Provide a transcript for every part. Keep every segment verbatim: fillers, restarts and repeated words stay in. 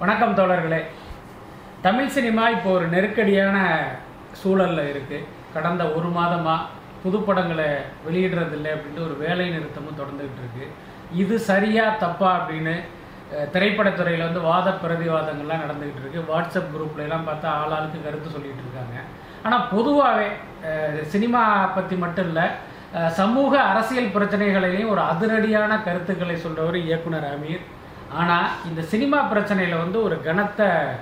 வணக்கம் தோழர்களே. தமிழ் சினிமா இப்போ ஒரு நெருக்கடியான சூழலில் இருக்குது. கடந்த ஒரு மாதமாக புதுப்படங்களை வெளியிடுறதில்லை அப்படின்ட்டு ஒரு வேலை நிறுத்தமும் தொடர்ந்துகிட்டு இருக்கு. இது சரியா தப்பா அப்படின்னு திரைப்படத்துறையில் வந்து வாத பிரதிவாதங்கள்லாம் நடந்துகிட்டு இருக்கு. வாட்ஸ்அப் குரூப்லாம் பார்த்தா ஆளாளுக்கு கருத்து சொல்லிகிட்டு இருக்காங்க. ஆனால் பொதுவாகவே சினிமா பற்றி மட்டும் இல்லை, சமூக அரசியல் பிரச்சனைகளையும் ஒரு அதிரடியான கருத்துக்களை சொல்கிறவர் இயக்குனர் அமீர். ஆனால் இந்த சினிமா பிரச்சனையில் வந்து ஒரு கனத்த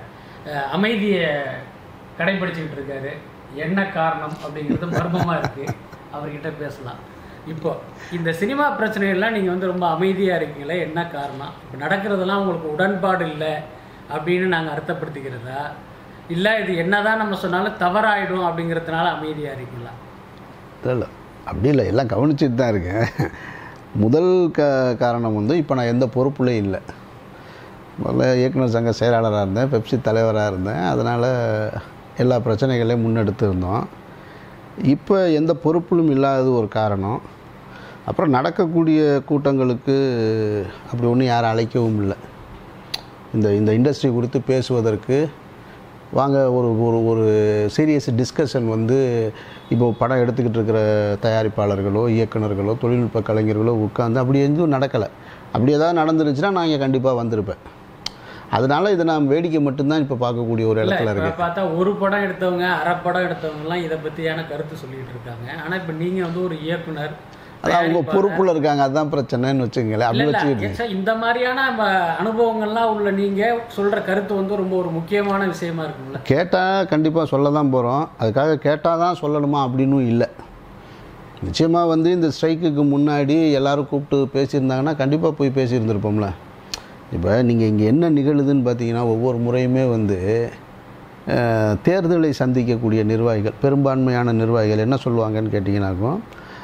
அமைதியை கடைபிடிச்சிக்கிட்டு இருக்காரு. என்ன காரணம் அப்படிங்கிறது மர்மமாக இருக்குது. அவர்கிட்ட பேசலாம். இப்போ இந்த சினிமா பிரச்சனைகள்லாம் நீங்கள் வந்து ரொம்ப அமைதியாக இருக்கீங்களே, என்ன காரணம்? இப்போ நடக்கிறதெல்லாம் உங்களுக்கு உடன்பாடு இல்லை அப்படின்னு நாங்கள் அர்த்தப்படுத்திக்கிறதா, இல்லை இது என்னதான் நம்ம சொன்னாலும் தவறாயிடும் அப்படிங்கிறதுனால அமைதியாக இருக்கீங்களா? இல்லை, அப்படி இல்லை, எல்லாம் கவனிச்சுட்டு தான் இருக்கேன். முதல் க காரணம் வந்து இப்போ நான் எந்த பொறுப்புலையும் இல்லை. முதல்ல இயக்குனர் சங்க செயலாளராக இருந்தேன், பெப்சி தலைவராக இருந்தேன். அதனால் எல்லா பிரச்சனைகளையும் முன்னெடுத்து இருந்தோம். இப்போ எந்த பொறுப்பிலும் இல்லாதது ஒரு காரணம். அப்புறம் நடக்கக்கூடிய கூட்டங்களுக்கு அப்படி ஒன்றும் யாரும் அழைக்கவும் இல்லை. இந்த இந்த இண்டஸ்ட்ரி குறித்து பேசுவதற்கு வாங்க ஒரு ஒரு ஒரு சீரியஸ் டிஸ்கஷன் வந்து இப்போது படம் எடுத்துக்கிட்டு இருக்கிற தயாரிப்பாளர்களோ இயக்குநர்களோ தொழில்நுட்ப கலைஞர்களோ உட்காந்து அப்படி எதுவும் நடக்கலை. அப்படி ஏதாவது நடந்துருச்சுன்னா நான் இங்கே கண்டிப்பாக வந்திருப்பேன். அதனால இதை நான் வேடிக்கை மட்டும்தான் இப்போ பார்க்கக்கூடிய ஒரு இடத்துல இருக்கு. பார்த்தா ஒரு படம் எடுத்தவங்க அரை படம் எடுத்தவங்கலாம் இதை பற்றியான கருத்து சொல்லிகிட்டு இருக்காங்க. ஆனால் இப்போ நீங்கள் வந்து ஒரு இயக்குனர், அதான் அவங்க பொறுப்புல இருக்காங்க, அதுதான் பிரச்சனைன்னு வச்சுக்கங்களேன். அப்படி வச்சுக்கிட்டு இந்த மாதிரியான அனுபவங்கள்லாம் உள்ள நீங்கள் சொல்கிற கருத்து வந்து ரொம்ப ஒரு முக்கியமான விஷயமா இருக்குங்களா? கேட்டால் கண்டிப்பாக சொல்ல தான் போகிறோம். அதுக்காக கேட்டால் தான் சொல்லணுமா அப்படின்னும் இல்லை. நிச்சயமாக வந்து இந்த ஸ்ட்ரைக்குக்கு முன்னாடி எல்லோரும் கூப்பிட்டு பேசியிருந்தாங்கன்னா கண்டிப்பாக போய் பேசியிருந்துருப்போம்ல. இப்போ நீங்கள் இங்கே என்ன நிகழுதுன்னு பார்த்தீங்கன்னா, ஒவ்வொரு முறையுமே வந்து தேர்தலை சந்திக்கக்கூடிய நிர்வாகிகள், பெரும்பான்மையான நிர்வாகிகள் என்ன சொல்லுவாங்கன்னு கேட்டிங்கன்னாக்கும்,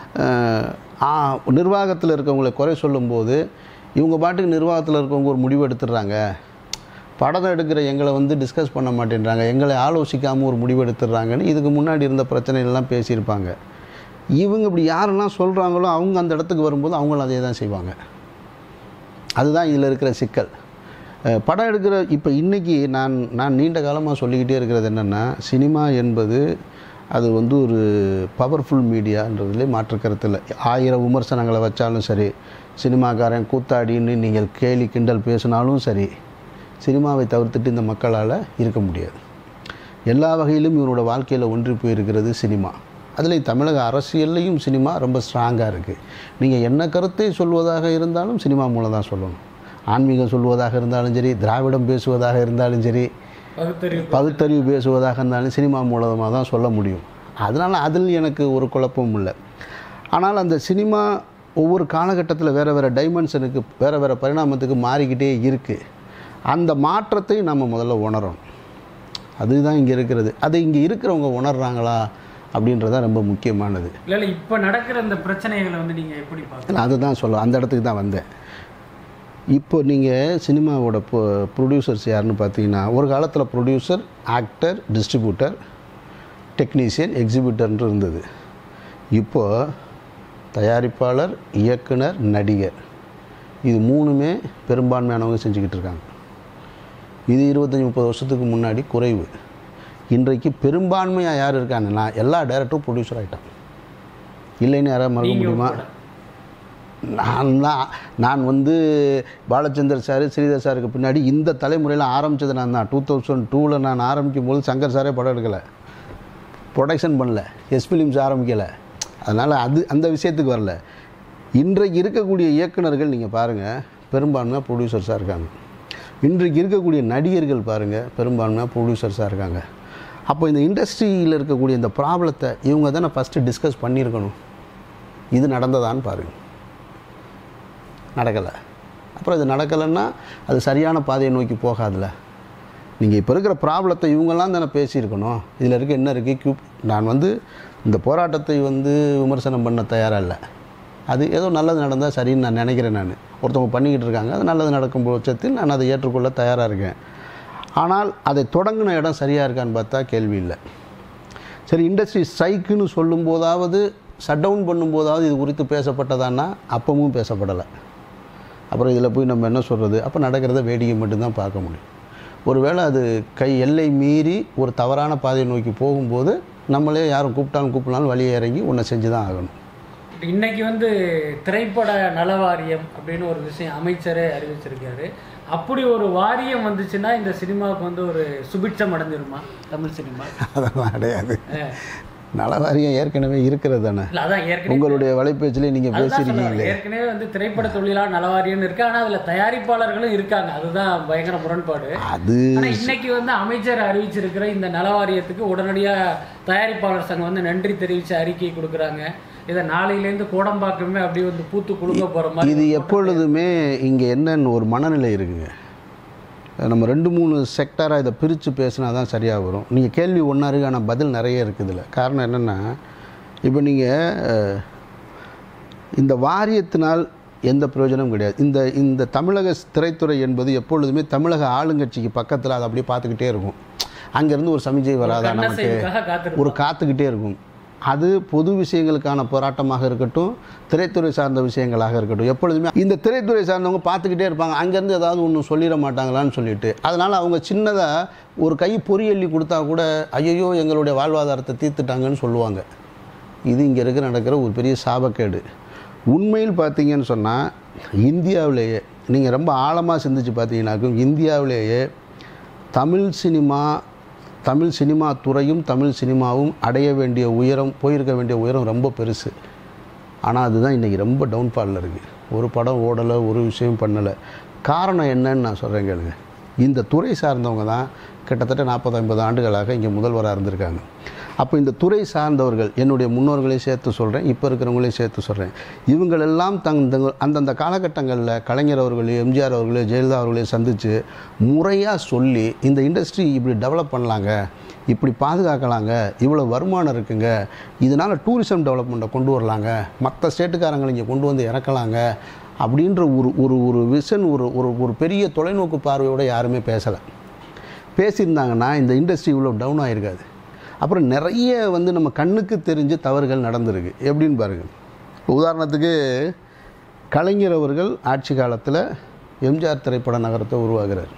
நிர்வாகத்தில் இருக்கவங்களை குறை சொல்லும்போது இவங்க பாட்டுக்கு நிர்வாகத்தில் இருக்கவங்க ஒரு முடிவு எடுத்துடுறாங்க. படம் எடுக்கிற எங்களை வந்து டிஸ்கஸ் பண்ண மாட்டேன்றாங்க, எங்களை ஆலோசிக்காமல் ஒரு முடிவு எடுத்துடுறாங்கன்னு இதுக்கு முன்னாடி இருந்த பிரச்சனைகள்லாம் பேசியிருப்பாங்க. இவங்க இப்படி யாரெல்லாம் சொல்கிறாங்களோ அவங்க அந்த இடத்துக்கு வரும்போது அவங்களும் அதே தான் செய்வாங்க. அதுதான் இதில் இருக்கிற சிக்கல். படம் எடுக்கிற இப்போ இன்றைக்கி நான் நான் நீண்ட காலமாக சொல்லிக்கிட்டே இருக்கிறது என்னென்னா, சினிமா என்பது அது வந்து ஒரு பவர்ஃபுல் மீடியான்றதுலே மாற்றுக்கருத்து இல்லை. ஆயிரம் விமர்சனங்களை வச்சாலும் சரி, சினிமாக்காரன் கூத்தாடின்னு நீங்கள் கேலி கிண்டல் பேசினாலும் சரி, சினிமாவை தவிர்த்துட்டு இந்த மக்களால் இருக்க முடியாது. எல்லா வகையிலும் இவரோட வாழ்க்கையில் ஒன்றி போயிருக்கிறது சினிமா. அதில் தமிழக அரசியல்லையும் சினிமா ரொம்ப ஸ்ட்ராங்காக இருக்குது. நீங்கள் என்ன கருத்தை சொல்வதாக இருந்தாலும் சினிமா மூலம் தான் சொல்லணும். ஆன்மீகம் சொல்வதாக இருந்தாலும் சரி, திராவிடம் பேசுவதாக இருந்தாலும் சரி, பகுத்தறிவு பேசுவதாக இருந்தாலும் சினிமா மூலமாக தான் சொல்ல முடியும். அதனால் அதில் எனக்கு ஒரு குழப்பமும் இல்லை. ஆனால் அந்த சினிமா ஒவ்வொரு காலகட்டத்தில் வேறு வேறு டைமென்ஷனுக்கு, வேறு வேறு பரிணாமத்துக்கு மாறிக்கிட்டே இருக்குது. அந்த மாற்றத்தை நம்ம முதல்ல உணரணும். அதுதான் இங்கே இருக்கிறது. அது இங்கே இருக்கிறவங்க உணர்றாங்களா அப்படின்றதான் ரொம்ப முக்கியமானது. இல்லை இப்போ நடக்கிற இந்த பிரச்சனைகளை வந்து நீங்கள் எப்படி பார்க்கலாம்? அதுதான் சொல்ல அந்த இடத்துக்கு தான் வந்தேன். இப்போ நீங்கள் சினிமாவோட ப்ரொ ப்ரொடியூசர்ஸ் யாருன்னு பார்த்தீங்கன்னா, ஒரு காலத்தில் ப்ரொடியூசர், ஆக்டர், டிஸ்ட்ரிபியூட்டர், டெக்னீஷியன், எக்ஸிபியூட்டர்ன்று இருந்தது. இப்போது தயாரிப்பாளர், இயக்குனர், நடிகர், இது மூணுமே பெரும்பான்மையானவங்க செஞ்சுக்கிட்டு இருக்காங்க. இது இருபத்தஞ்சி முப்பது வருஷத்துக்கு முன்னாடி குறைவு. இன்றைக்கு பெரும்பான்மையாக யார் இருக்காங்கன்னா எல்லா டைரக்டரும் ப்ரொடியூசர் ஆகிட்டான். இல்லைன்னு யாராவது மறக்க முடியுமா? நான் தான் நான் வந்து பாலச்சந்தர் சார், ஸ்ரீதர் சாருக்கு பின்னாடி இந்த தலைமுறையில் ஆரம்பித்தது நான் தான். டூ தௌசண்ட் டூவில் நான் ஆரம்பிக்கும் போது சங்கர் சாரே படம் எடுக்கலை, ப்ரொடக்ஷன் பண்ணல, எஸ் ஃபிலிம்ஸ் ஆரம்பிக்கலை. அதனால் அது அந்த விஷயத்துக்கு வரல. இன்றைக்கு இருக்கக்கூடிய இயக்குநர்கள் நீங்கள் பாருங்கள், பெரும்பான்மையாக ப்ரொடியூசர்ஸாக இருக்காங்க. இன்றைக்கு இருக்கக்கூடிய நடிகர்கள் பாருங்கள், பெரும்பான்மையாக ப்ரொடியூசர்ஸாக இருக்காங்க. அப்போ இந்த இண்டஸ்ட்ரியில் இருக்கக்கூடிய இந்த ப்ராப்ளத்தை இவங்க தானே ஃபஸ்ட்டு டிஸ்கஸ் பண்ணியிருக்கணும். இது நடந்ததான்னு பாருங்கள். நடக்கலை. அப்புறம் இது நடக்கலைன்னா அது சரியான பாதையை நோக்கி போகாதுல்ல. நீங்கள் இப்போ இருக்கிற ப்ராப்ளத்தை இவங்கெல்லாம் தானே பேசியிருக்கணும். இதில் இருக்க என்ன இருக்குது கியூப். நான் வந்து இந்த போராட்டத்தை வந்து விமர்சனம் பண்ண தயாராக இல்லை. அது ஏதோ நல்லது நடந்தால் சரின்னு நான் நினைக்கிறேன். நான் ஒருத்தவங்க பண்ணிக்கிட்டு இருக்காங்க, அது நல்லது நடக்கும் பட்சத்தில் நான் அதை ஏற்றுக்கொள்ள தயாராக இருக்கேன். ஆனால் அதை தொடங்கின இடம் சரியாக இருக்கான்னு பார்த்தா கேள்வி இல்லை. சரி, இண்டஸ்ட்ரி ஸ்ட்ரைக்குன்னு சொல்லும்போதாவது, ஷட் டவுன் பண்ணும்போதாவது இது குறித்து பேசப்பட்டதான்னா அப்பவும் பேசப்படலை. அப்புறம் இதில் போய் நம்ம என்ன சொல்கிறது? அப்போ நடக்கிறத வேடிக்கை மட்டும்தான் பார்க்க முடியும். ஒருவேளை அது கை எல்லை மீறி ஒரு தவறான பாதையை நோக்கி போகும்போது நம்மளே யாரும் கூப்பிட்டாலும் கூப்பிடலாலும் வழியை இறங்கி ஒன்றை செஞ்சு தான் ஆகணும். இன்னைக்கு வந்து திரைப்பட நல வாரியம் அப்படின்னு ஒரு விஷயம் அமைச்சரே அறிவிச்சிருக்காரு. அப்படி ஒரு வாரியம் வந்துச்சுன்னா இந்த சினிமாவுக்கு வந்து ஒரு சுபிட்சம் அடைஞ்சிருமா தமிழ் சினிமா? அதெல்லாம் அடையாது. நல வாரியம் ஏற்கனவே இருக்கிறது தானே. உங்களுடைய வலைபேச்சிலே நீங்கள் பேசியிருக்கீங்களே, ஏற்கனவே வந்து திரைப்பட தொழிலாளர் நல வாரியம் இருக்கு. ஆனால் அதில் தயாரிப்பாளர்களும் இருக்காங்க. அதுதான் பயங்கர முரண்பாடு. அது இன்னைக்கு வந்து அமைச்சர் அறிவிச்சிருக்கிற இந்த நல வாரியத்துக்கு உடனடியாக தயாரிப்பாளர் சங்கம் வந்து நன்றி தெரிவித்து அறிக்கை கொடுக்குறாங்க. இதை நாளையிலேருந்து கோடம்பாக்கமே அப்படியே வந்து பூத்து குலுங்க போகிற மாதிரி. இது எப்பொழுதுமே இங்கே என்னன்னு ஒரு மனநிலை இருக்குங்க. நம்ம ரெண்டு மூணு செக்டராக இதை பிரித்து பேசினா தான் சரியாக வரும். நீங்கள் கேள்வி ஒன்றா இருக்குது, ஆனால் பதில் நிறைய இருக்குதுல்ல. காரணம் என்னென்னா, இப்போ நீங்கள் இந்த வாரியத்தினால் எந்த பிரயோஜனமும் கிடையாது. இந்த இந்த தமிழக திரைத்துறை என்பது எப்பொழுதுமே தமிழக ஆளுங்கட்சிக்கு பக்கத்தில் அதை அப்படியே பார்த்துக்கிட்டே இருக்கும். அங்கேருந்து ஒரு சமிஞ்சை வராதா நமக்கு ஒரு காத்துக்கிட்டே இருக்கும். அது பொது விஷயங்களுக்கான போராட்டமாக இருக்கட்டும், திரைத்துறை சார்ந்த விஷயங்களாக இருக்கட்டும், எப்பொழுதுமே இந்த திரைத்துறை சார்ந்தவங்க பார்த்துக்கிட்டே இருப்பாங்க. அங்கேருந்து ஏதாவது ஒன்று சொல்லிட மாட்டாங்களான்னு சொல்லிட்டு, அதனால் அவங்க சின்னதாக ஒரு கை பொரியல்லி கொடுத்தா கூட ஐயோ எங்களுடைய வாழ்வாதாரத்தை தீர்த்துட்டாங்கன்னு சொல்லுவாங்க. இது இங்கே இருக்கிற நடக்கிற ஒரு பெரிய சாபக்கேடு. உண்மையில் பார்த்தீங்கன்னு சொன்னால், இந்தியாவிலேயே நீங்கள் ரொம்ப ஆழமாக சிந்திச்சு பார்த்தீங்கன்னாக்கும், இந்தியாவிலேயே தமிழ் சினிமா தமிழ் சினிமா துறையும் தமிழ் சினிமாவும் அடைய வேண்டிய உயரம், போயிருக்க வேண்டிய உயரம் ரொம்ப பெருசு. ஆனால் அதுதான் இன்றைக்கி ரொம்ப டவுன்ஃபாலில் இருக்குது. ஒரு படம் ஓடலை, ஒரு விஷயம் பண்ணலை. காரணம் என்னன்னு நான் சொல்கிறேன் கேளுங்க. இந்த துறை சார்ந்தவங்க தான் கிட்டத்தட்ட நாற்பது ஐம்பது ஆண்டுகளாக இங்கே முதல்வராக இருந்திருக்காங்க. அப்போ இந்த துறை சார்ந்தவர்கள், என்னுடைய முன்னோர்களையும் சேர்த்து சொல்கிறேன், இப்போ இருக்கிறவங்களையும் சேர்த்து சொல்கிறேன், இவங்களெல்லாம் தங் அந்தந்த காலகட்டங்களில் கலைஞர் அவர்களையும் எம்ஜிஆர் அவர்களையும் ஜெயலலிதா அவர்களையும் சந்தித்து முறையாக சொல்லி இந்த இண்டஸ்ட்ரி இப்படி டெவலப் பண்ணலாங்க, இப்படி பாதுகாக்கலாங்க, இவ்வளோ வருமானம் இருக்குங்க, இதனால் டூரிசம் டெவலப்மெண்ட்டை கொண்டு வரலாங்க, மற்ற ஸ்டேட்டுக்காரங்களை இங்கே கொண்டு வந்து இறக்கலாங்க அப்படின்ற ஒரு ஒரு ஒரு விஷன், ஒரு ஒரு ஒரு பெரிய தொலைநோக்கு பார்வையோடு யாருமே பேசலை. பேசியிருந்தாங்கன்னா இந்த இண்டஸ்ட்ரி இவ்வளோ டவுன் ஆகிருக்காது. அப்புறம் நிறைய வந்து நம்ம கண்ணுக்கு தெரிஞ்ச தவறுகள் நடந்திருக்கு. எப்படின்னு பாருங்கள். உதாரணத்துக்கு கலைஞர் அவர்கள் ஆட்சி காலத்தில் எம்ஜிஆர் திரைப்பட நகரத்தை உருவாகிறார்.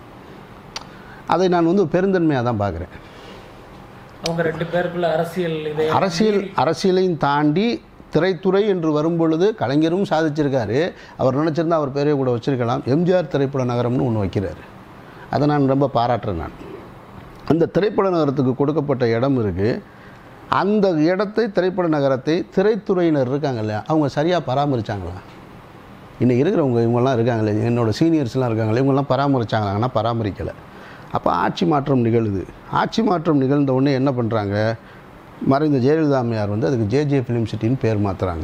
அதை நான் வந்து பெருந்தன்மையாக தான் பார்க்குறேன். அவங்க ரெண்டு பேருக்குள்ள அரசியல் அரசியல் அரசியலையும் தாண்டி திரைத்துறை என்று வரும்பொழுது கலைஞரும் சாதிச்சிருக்காரு. அவர் நினச்சிருந்தா அவர் பேரையே கூட வச்சுருக்கலாம். எம்ஜிஆர் திரைப்பட நகரம்னு ஒன்று வைக்கிறார். அதை நான் ரொம்ப பாராட்டுறேன். நான் அந்த திரைப்பட நகரத்துக்கு கொடுக்கப்பட்ட இடம் இருக்குது. அந்த இடத்தை, திரைப்பட நகரத்தை திரைத்துறையினர் இருக்காங்க இல்லையா, அவங்க சரியாக பராமரித்தாங்களா? இன்றைக்கி இருக்கிறவங்க இவங்கெல்லாம் இருக்காங்களே, என்னோடய சீனியர்ஸ்லாம் இருக்காங்களே, இவங்கெல்லாம் பராமரித்தாங்களாங்கன்னா பராமரிக்கலை. அப்போ ஆட்சி மாற்றம் நிகழுது. ஆட்சி மாற்றம் நிகழ்ந்த உடனே என்ன பண்ணுறாங்க, மறைந்த ஜெயலலிதா அம்மையார் வந்து அதுக்கு ஜே ஜே ஃபிலிம் சிட்டின்னு பேர் மாற்றுறாங்க.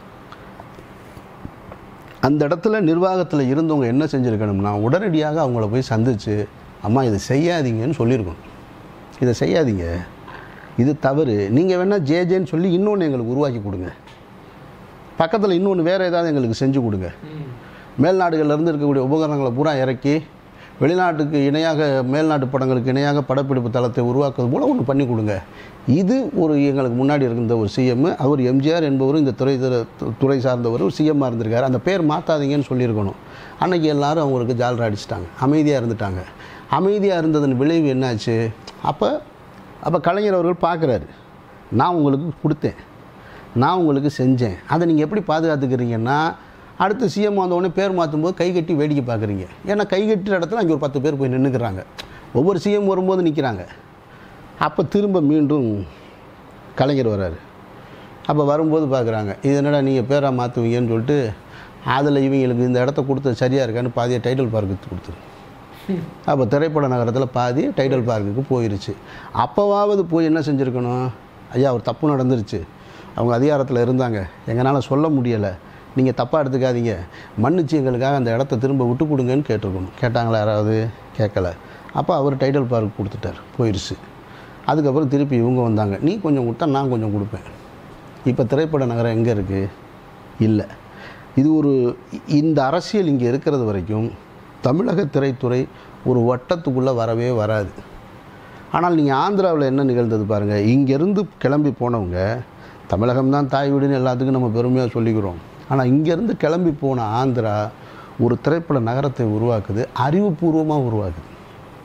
அந்த இடத்துல நிர்வாகத்தில் இருந்தவங்க என்ன செஞ்சுருக்கணும்னா, உடனடியாக அவங்கள போய் சந்தித்து, அம்மா இதை செய்யாதீங்கன்னு சொல்லியிருக்கணும். இதை செய்யாதீங்க, இது தவறு, நீங்கள் வேணால் ஜேஜேன்னு சொல்லி இன்னொன்று எங்களுக்கு உருவாக்கி கொடுங்க, பக்கத்தில் இன்னொன்று வேறு ஏதாவது எங்களுக்கு செஞ்சு கொடுங்க, மேல்நாடுகளிலேருந்து இருக்கக்கூடிய உபகரணங்களை பூரா இறக்கி வெளிநாட்டுக்கு இணையாக, மேல்நாட்டு படங்களுக்கு இணையாக படப்பிடிப்பு தளத்தை உருவாக்குறது போல் ஒன்று பண்ணி கொடுங்க. இது ஒரு எங்களுக்கு முன்னாடி இருந்த ஒரு சிஎம், அவர் எம்ஜிஆர் என்பவரும் இந்த துறை துறை சார்ந்தவர் ஒரு சிஎம்மாக இருந்திருக்காரு. அந்த பேர் மாற்றாதீங்கன்னு சொல்லியிருக்கணும். அன்றைக்கி எல்லோரும் அவங்களுக்கு ஜாலரா அடிச்சிட்டாங்க, அமைதியாக இருந்துட்டாங்க. அமைதியாக இருந்ததன் விளைவு என்னாச்சு? அப்போ அப்போ கலைஞர் அவர்கள் பார்க்குறாரு, நான் உங்களுக்கு கொடுத்தேன், நான் உங்களுக்கு செஞ்சேன், அதை நீங்கள் எப்படி பாதுகாத்துக்கிறீங்கன்னா, அடுத்து சிஎம் வந்தவுடனே பேர் மாற்றும்போது கை கட்டி வேடிக்கை பார்க்குறீங்க. ஏன்னா கை கட்டுற இடத்துல அங்கே ஒரு பத்து பேர் போய் நின்றுக்கிறாங்க. ஒவ்வொரு சிஎம் வரும்போது நிற்கிறாங்க. அப்போ திரும்ப மீண்டும் கலைஞர் வர்றாரு. அப்போ வரும்போது பார்க்குறாங்க, இது என்னடா நீங்கள் பேராக மாற்றுவீங்கன்னு சொல்லிட்டு, அதில் இவங்களுக்கு இந்த இடத்த கொடுத்தது சரியாக இருக்கான்னு பாதியை டைட்டில் பார்க்கு கொடுத்துரு. அப்போ திரைப்பட நகரத்தில் பாதி டைட்டில் பார்க்குக்கு போயிடுச்சு. அப்போவாவது போய் என்ன செஞ்சுருக்கணும், ஐயா ஒரு தப்பு நடந்துருச்சு, அவங்க அதிகாரத்தில் இருந்தாங்க, எங்களால் சொல்ல முடியலை, நீங்கள் தப்பாக எடுத்துக்காதீங்க, மன்னிச்சு எங்களுக்காக அந்த இடத்த திரும்ப விட்டு கொடுங்கன்னு கேட்டிருக்கணும். கேட்டாங்களா யாராவது? கேட்கலை. அப்போ அவர் டைட்டில் பார்க் கொடுத்துட்டார், போயிடுச்சு. அதுக்கப்புறம் திருப்பி இவங்க வந்தாங்க, நீ கொஞ்சம் கொடுத்தா நான் கொஞ்சம் கொடுப்பேன். இப்போ திரைப்பட நகரம் எங்கே இருக்குது? இல்லை. இது ஒரு இந்த அரசியல் இங்கே இருக்கிறது வரைக்கும் தமிழக திரைத்துறை ஒரு வட்டத்துக்குள்ளே வரவே வராது. ஆனால் நீங்கள் ஆந்திராவில் என்ன நிகழ்ந்தது பாருங்கள். இங்கேருந்து கிளம்பி போனவங்க, தமிழகம்தான் தாய் வீடுன்னு எல்லாத்துக்கும் நம்ம பெருமையாக சொல்லிக்கிறோம். ஆனால் இங்கேருந்து கிளம்பி போன ஆந்திரா ஒரு திரைப்பட நகரத்தை உருவாக்குது, அறிவுபூர்வமாக உருவாக்குது.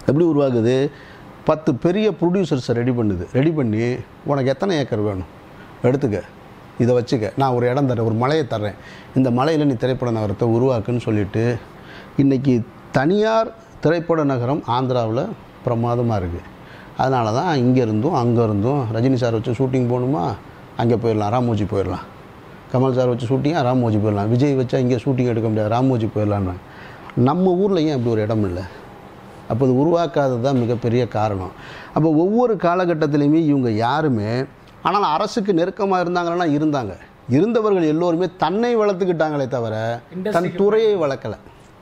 எப்படி உருவாகுது? பத்து பெரிய ப்ரொடியூசர்ஸை ரெடி பண்ணுது. ரெடி பண்ணி உனக்கு எத்தனை ஏக்கர் வேணும் எடுத்துக்க, இதை வச்சுக்க, நான் ஒரு இடம் தரேன், ஒரு மலையை தர்றேன், இந்த மலையில் நீ திரைப்பட நகரத்தை உருவாக்குன்னு சொல்லிவிட்டு இன்றைக்கி தனியார் திரைப்பட நகரம் ஆந்திராவில் பிரமாதமாக இருக்குது. அதனால தான் இங்கேருந்தும் அங்கே இருந்தும் ரஜினி சார் வச்சு ஷூட்டிங் போகணுமா அங்கே போயிடலாம், ராமோஜி போயிடலாம். கமல் சார் வச்சு ஷூட்டிங்காக ராமோஜி போயிடலாம். விஜய் வச்சா இங்கே ஷூட்டிங் எடுக்க முடியாது, ராமோஜி போயிடலான்னு. நம்ம ஊரில் ஏன் அப்படி ஒரு இடம் இல்லை? அப்போ அது உருவாக்காதது தான் மிகப்பெரிய காரணம். அப்போ ஒவ்வொரு காலகட்டத்திலையுமே இவங்க யாருமே, ஆனால் அரசுக்கு நெருக்கமாக இருந்தாங்கன்னா இருந்தாங்க, இருந்தவர்கள் எல்லோருமே தன்னை வளர்த்துக்கிட்டாங்களே தவிர தன் துறையை வளர்க்கலை.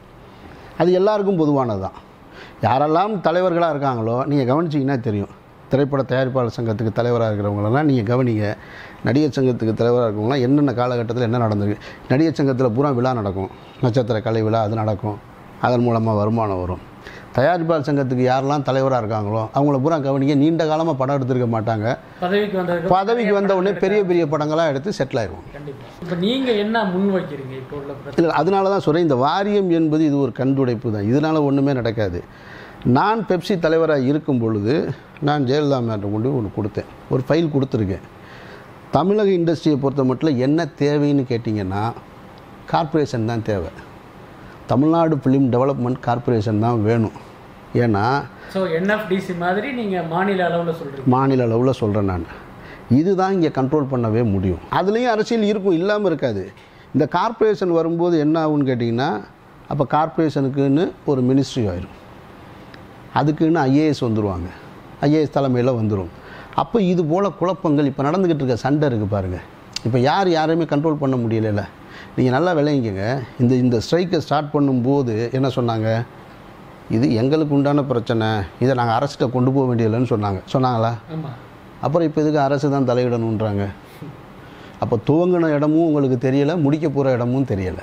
அது எல்லாருக்கும் பொதுவானது தான். யாரெல்லாம் தலைவர்களாக இருக்காங்களோ நீங்கள் கவனிச்சிங்கன்னா தெரியும். திரைப்பட தயாரிப்பாளர் சங்கத்துக்கு தலைவராக இருக்கிறவங்களெல்லாம் நீங்கள் கவனிங்க. நடிகர் சங்கத்துக்கு தலைவராக இருக்கிறவங்களாம் என்னென்ன காலகட்டத்தில் என்ன நடந்திருக்கு. நடிகர் சங்கத்தில் பூரா விழா நடக்கும், நட்சத்திர கலை விழா, அது நடக்கும், அதன் மூலமாக வருமானம் வரும். தயாரிப்பாளர் சங்கத்துக்கு யாரெல்லாம் தலைவராக இருக்காங்களோ அவங்கள பூரா கவனிங்க. நீண்ட காலமாக படம் எடுத்துருக்க மாட்டாங்க, பதவிக்கு வந்த பதவிக்கு வந்த உடனே பெரிய பெரிய படங்களாக எடுத்து செட்டில் ஆயிடுவோம். இப்போ நீங்கள் என்ன முன் வைக்கிறீங்க இப்போ உள்ள? இல்லை, அதனால தான் சொல்கிறேன், இந்த வாரியம் என்பது இது ஒரு கண்டுடைப்பு தான். இதனால் ஒன்றுமே நடக்காது. நான் பெப்சி தலைவராக இருக்கும் பொழுது நான் ஜெயலலிதா மேட்டை கொண்டு ஒன்று கொடுத்தேன், ஒரு ஃபைல் கொடுத்துருக்கேன். தமிழக இண்டஸ்ட்ரியை பொறுத்த மட்டும் என்ன தேவைன்னு கேட்டிங்கன்னா கார்ப்பரேஷன் தான் தேவை. தமிழ்நாடு ஃபிலிம் டெவலப்மெண்ட் கார்ப்பரேஷன் தான் வேணும். ஏன்னா ஸோ என்எஃப்டிசி மாதிரி நீங்கள் மாநில அளவில் சொல்கிறீங்க? மாநில அளவில் சொல்கிறேன் நான். இதுதான் இங்கே கண்ட்ரோல் பண்ணவே முடியும். அதுலேயும் அரசியல் இருக்கும், இல்லாமல் இருக்காது. இந்த கார்ப்பரேஷன் வரும்போது என்ன ஆகுன்னு கேட்டிங்கன்னா அப்போ கார்ப்பரேஷனுக்குன்னு ஒரு மினிஸ்ட்ரி ஆயிரும், அதுக்குன்னு ஐஏஎஸ் வந்துடுவாங்க, ஐஏஎஸ் தலைமையில் வந்துடும். அப்போ இது போல் குழப்பங்கள் இப்போ நடந்துக்கிட்டு இருக்க சண்டை இருக்குது பாருங்கள். இப்போ யார் யாரையுமே கண்ட்ரோல் பண்ண முடியல. நீங்கள் நல்லா விளைவிங்க. இந்த இந்த ஸ்ட்ரைக்கை ஸ்டார்ட் பண்ணும்போது என்ன சொன்னாங்க? இது எங்களுக்கு உண்டான பிரச்சனை, இதை நாங்கள் அரசிட்ட கொண்டு போக வேண்டியதில்லைன்னு சொன்னாங்க. சொன்னாங்களா? அப்புறம் இப்போ இதுக்கு அரசு தான் தலையிடணுன்றாங்க. அப்போ துவங்கின இடமும் உங்களுக்கு தெரியலை, முடிக்க போகிற இடமும் தெரியலை.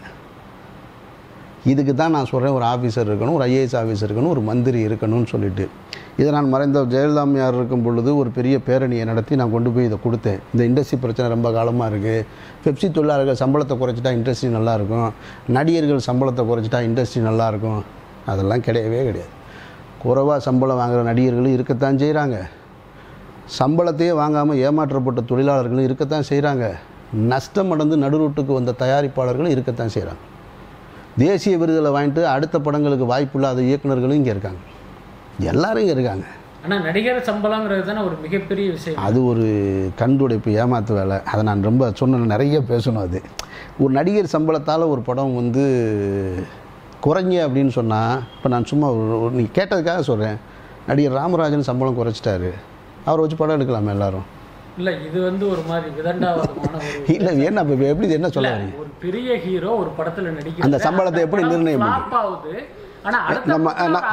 இதுக்கு தான் நான் சொல்கிறேன், ஒரு ஆஃபீஸர் இருக்கணும், ஒரு ஐஏஎஸ் ஆஃபீஸர் இருக்கணும், ஒரு மந்திரி இருக்கணும்னு சொல்லிட்டு. இதை நான் மறைந்த ஜெயலலிதாமையார் இருக்கும் பொழுது ஒரு பெரிய பேரணியை நடத்தி நான் கொண்டு போய் இதை கொடுத்தேன். இந்த இண்டஸ்ட்ரி பிரச்சனை ரொம்ப காலமாக இருக்குது, பெப்சி தொழிலாளர்கள் சம்பளத்தை குறைச்சிட்டா இண்டஸ்ட்ரி நல்லாயிருக்கும், நடிகர்கள் சம்பளத்தை குறைச்சிட்டா இண்டஸ்ட்ரி நல்லாயிருக்கும். அதெல்லாம் கிடையவே கிடையாது. குறைவாக சம்பளம் வாங்குகிற நடிகர்களும் இருக்கத்தான் செய்கிறாங்க, சம்பளத்தையே வாங்காமல் ஏமாற்றப்பட்ட தொழிலாளர்களும் இருக்கத்தான் செய்கிறாங்க, நஷ்டம் அடைந்து நடுரோட்டுக்கு வந்த தயாரிப்பாளர்களும் இருக்கத்தான் செய்கிறாங்க. தேசிய விருதுகளை வாங்கிட்டு அடுத்த படங்களுக்கு வாய்ப்பு இல்லாத இயக்குநர்களும் இங்கே இருக்காங்க, எல்லாரும் இங்கே இருக்காங்க. ஆனால் நடிகர் சம்பளங்கிறது தானே ஒரு மிகப்பெரிய விஷயம். அது ஒரு கண்டுடைப்பு, ஏமாத்து வேலை. அதை நான் ரொம்ப சொன்ன நிறைய பேசணும். அது ஒரு நடிகர் சம்பளத்தால் ஒரு படம் வந்து குறைங்க அப்படின்னு சொன்னால், இப்போ நான் சும்மா ஒரு நீ கேட்டதுக்காக சொல்கிறேன், நடிகர் ராமராஜன் சம்பளம் குறைச்சிட்டாரு, அவரை வச்சு படம் எடுக்கலாமா எல்லாரும்? இல்லை, இது வந்து ஒரு மாதிரி விதண்டாவாதமான இல்லை. என்ன இப்போ எப்படி என்ன சொல்ல வரீங்க? ஒரு பெரிய ஹீரோ ஒரு படத்தில் நடிக்க அந்த சம்பளத்தை எப்படி நிர்ணயம் நம்ம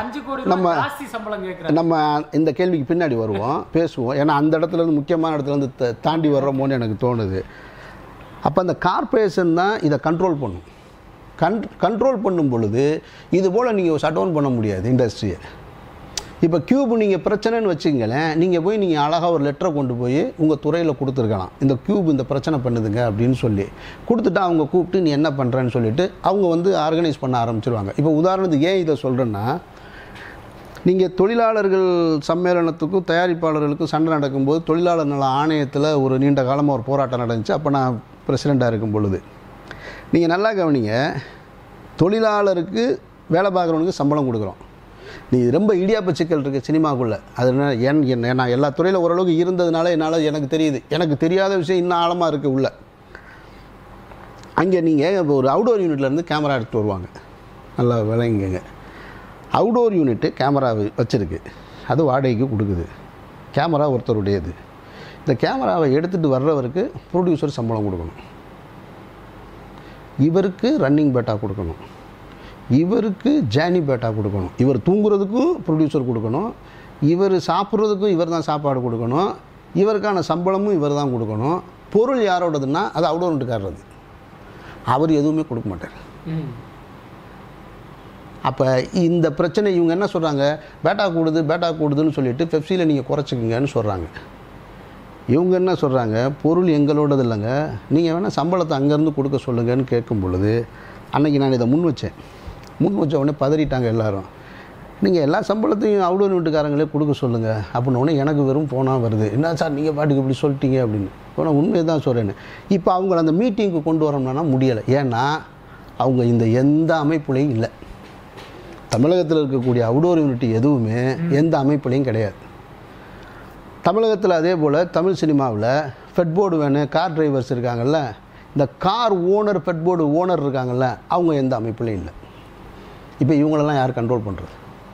நம்ம இந்த கேள்விக்கு பின்னாடி வருவோம், பேசுவோம். ஏன்னா அந்த இடத்துல இருந்து முக்கியமான இடத்துல இருந்து தாண்டி வர்றோமோன்னு எனக்கு தோணுது. அப்போ அந்த கார்ப்பரேஷன் தான் இதை கண்ட்ரோல் பண்ணும். கன் கண்ட்ரோல் பண்ணும் பொழுது இது போல் நீங்கள் ஷட் டவுன் பண்ண முடியாது இண்டஸ்ட்ரியை. இப்போ கியூப் நீங்கள் பிரச்சனைன்னு வச்சுங்களேன், நீங்கள் போய் நீங்கள் அழகாக ஒரு லெட்டரை கொண்டு போய் உங்கள் துறையில் கொடுத்துருக்கலாம், இந்த கியூப் இந்த பிரச்சனை பண்ணுதுங்க அப்படின்னு சொல்லி கொடுத்துட்டா அவங்க கூப்பிட்டு நீ என்ன பண்ணுறேன்னு சொல்லிவிட்டு அவங்க வந்து ஆர்கனைஸ் பண்ண ஆரம்பிச்சிருவாங்க. இப்போ உதாரணத்துக்கு ஏன் இதை சொல்கிறேன்னா, நீங்கள் தொழிலாளர்கள் சம்மேளனத்துக்கும் தயாரிப்பாளர்களுக்கும் சண்டை நடக்கும்போது தொழிலாளர் நல ஆணையத்தில் ஒரு நீண்ட காலமாக ஒரு போராட்டம் நடந்துச்சு. அப்போ நான் பிரசிடெண்ட்டாக இருக்கும் பொழுது நீங்கள் நல்லா கவனிங்க, தொழிலாளருக்கு வேலை பார்க்குறவனுக்கு சம்பளம் கொடுக்குறோம். நீ ரொம்ப இடியாப்ப சிக்கல் இருக்குது சினிமாக்குள்ளே. அது என் என்ன நான் எல்லா துறையில் ஓரளவுக்கு இருந்ததுனால என்னால் எனக்கு தெரியுது. எனக்கு தெரியாத விஷயம் இன்னும் ஆழமாக இருக்குது உள்ள. அங்கே நீங்கள் இப்போ ஒரு அவுடோர் யூனிட்லேருந்து கேமரா எடுத்துகிட்டு வருவாங்க, நல்லா விளங்குங்க. அவுடோர் யூனிட்டு கேமரா வச்சுருக்கு, அது வாடகைக்கு கொடுக்குது. கேமரா ஒருத்தருடையது. இந்த கேமராவை எடுத்துகிட்டு வர்றவருக்கு ப்ரொடியூசர் சம்பளம் கொடுக்கணும், இவருக்கு ரன்னிங் பேட்டா கொடுக்கணும், இவருக்கு ஜேர்னி பேட்டா கொடுக்கணும், இவர் தூங்குறதுக்கும் ப்ரொடியூசர் கொடுக்கணும், இவர் சாப்பிட்றதுக்கும் இவர் தான் சாப்பாடு கொடுக்கணும், இவருக்கான சம்பளமும் இவர் தான் கொடுக்கணும். பொருள் யாரோடதுன்னா அது அவுடோர் யூனிட்டுக்காரது, அவர் எதுவுமே கொடுக்க மாட்டார். அப்போ இந்த பிரச்சனை இவங்க என்ன சொல்கிறாங்க, பேட்டா கூடுது பேட்டா கூடுதுன்னு சொல்லிட்டு பெப்சியில் நீங்கள் குறைச்சிக்கங்கன்னு சொல்கிறாங்க. இவங்க என்ன சொல்கிறாங்க, பொருள் எங்களோடது இல்லைங்க, நீங்கள் வேணால் சம்பளத்தை அங்கேருந்து கொடுக்க சொல்லுங்கன்னு கேட்கும் பொழுது அன்றைக்கி நான் இதை முன் வச்சேன். முன் வச்ச உடனே பதறிட்டாங்க எல்லாரும். நீங்கள் எல்லா சம்பளத்தையும் அவுடோர் வீட்டுக்காரங்களே கொடுக்க சொல்லுங்கள் அப்படின்னோடனே எனக்கு வெறும் ஃபோனாக வருது. என்ன சார் நீங்கள் பாட்டுக்கு இப்படி சொல்லிட்டீங்க அப்படின்னு. ஆனால் உண்மையை தான் சொல்கிறேன்னு. இப்போ அவங்கள அந்த மீட்டிங்க்கு கொண்டு வரணும்னா முடியலை. ஏன்னா அவங்க இந்த எந்த அமைப்புலையும் இல்லை. தமிழகத்தில் இருக்கக்கூடிய அவுடோர் யூனிட் எதுவுமே எந்த அமைப்புலையும் கிடையாது. தமிழகத்தில் அதே போல் தமிழ் சினிமாவில் ஃபெட்போர்டு வேணும், கார் டிரைவர்ஸ் இருக்காங்கல்ல, இந்த கார் ஓனர் ஃபெட்போர்டு ஓனர் இருக்காங்கல்ல, அவங்க எந்த அமைப்புலையும் இல்லை. இப்போ இவங்களெல்லாம் யார் கண்ட்ரோல் பண்ணுறது?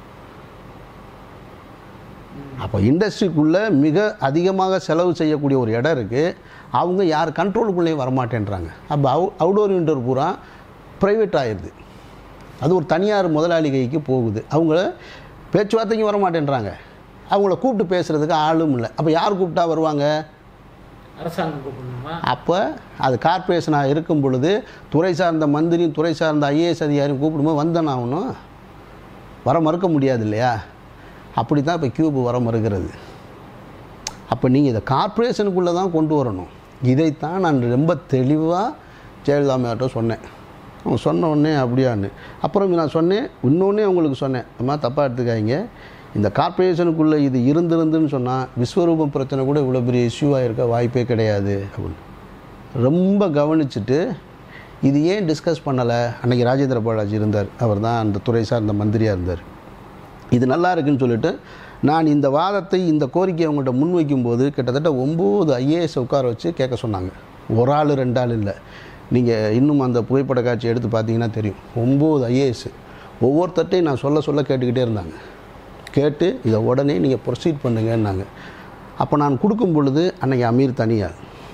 அப்போ இண்டஸ்ட்ரிக்குள்ளே மிக அதிகமாக செலவு செய்யக்கூடிய ஒரு இடம் இருக்குது. அவங்க யார் கண்ட்ரோலுக்குள்ளேயும் வரமாட்டேன்றாங்க. அப்போ அவு அவுடோர் யூனிட் பூரா ப்ரைவேட் ஆகிடுது. அது ஒரு தனியார் முதலாளி கைக்கு போகுது. அவங்கள பேச்சுவார்த்தைக்கும் வரமாட்டேன்றாங்க. அவங்கள கூப்பிட்டு பேசுகிறதுக்கு ஆளும் இல்லை. அப்போ யார் கூப்பிட்டா வருவாங்க? அரசாங்கம் கூப்பிடணுமா? அப்போ அது கார்பரேஷனாக இருக்கும் பொழுது துறை சார்ந்த மந்திரியும் துறை சார்ந்த ஐஏஎஸ் அதிகாரியும் கூப்பிடும்போது வந்தேன் ஆகணும். வர மறுக்க முடியாது இல்லையா? அப்படி தான் இப்போ கியூப் வர மறுக்கிறது. அப்போ நீங்கள் இதை கார்பரேஷனுக்குள்ளே தான் கொண்டு வரணும். இதைத்தான் நான் ரொம்ப தெளிவாக ஜெயலலிதா மேட்ட சொன்னேன். அவங்க சொன்ன உடனே அப்படியான்னு. அப்புறம் நான் சொன்னேன், இன்னொன்னே உங்களுக்கு சொன்னேன், அம்மா தப்பாக எடுத்துக்காதீங்க, இந்த கார்பரேஷனுக்குள்ளே இது இருந்திருந்துன்னு சொன்னால் விஸ்வரூபம் பிரச்சனை கூட இவ்வளோ பெரிய இஷ்யூவாக இருக்க வாய்ப்பே கிடையாது அப்படின்னு ரொம்ப கவனிச்சுட்டு இது ஏன் டிஸ்கஸ் பண்ணலை. அன்றைக்கி ராஜேந்திர பாலாஜி இருந்தார், அவர் தான் அந்த துறை சார்ந்த மந்திரியாக இருந்தார். இது நல்லா இருக்குன்னு சொல்லிட்டு நான் இந்த வாதத்தை இந்த கோரிக்கையை அவங்கள்ட்ட முன்வைக்கும்போது கிட்டத்தட்ட ஒம்பது ஐஏஎஸ் உட்கார வச்சு கேட்க சொன்னாங்க. ஒரு ஆள் ரெண்டு ஆள் இல்லை. நீங்கள் இன்னும் அந்த புகைப்பட காட்சி எடுத்து பார்த்தீங்கன்னா தெரியும். ஒம்பது ஐஏஎஸ் ஒவ்வொருத்தட்டையும் நான் சொல்ல சொல்ல கேட்டுக்கிட்டே இருந்தாங்க. கேட்டு இதை உடனே நீங்கள் ப்ரொசீட் பண்ணுங்கன்னாங்க. அப்போ நான் கொடுக்கும் பொழுது அன்றைக்கி அமீர் தனியார்,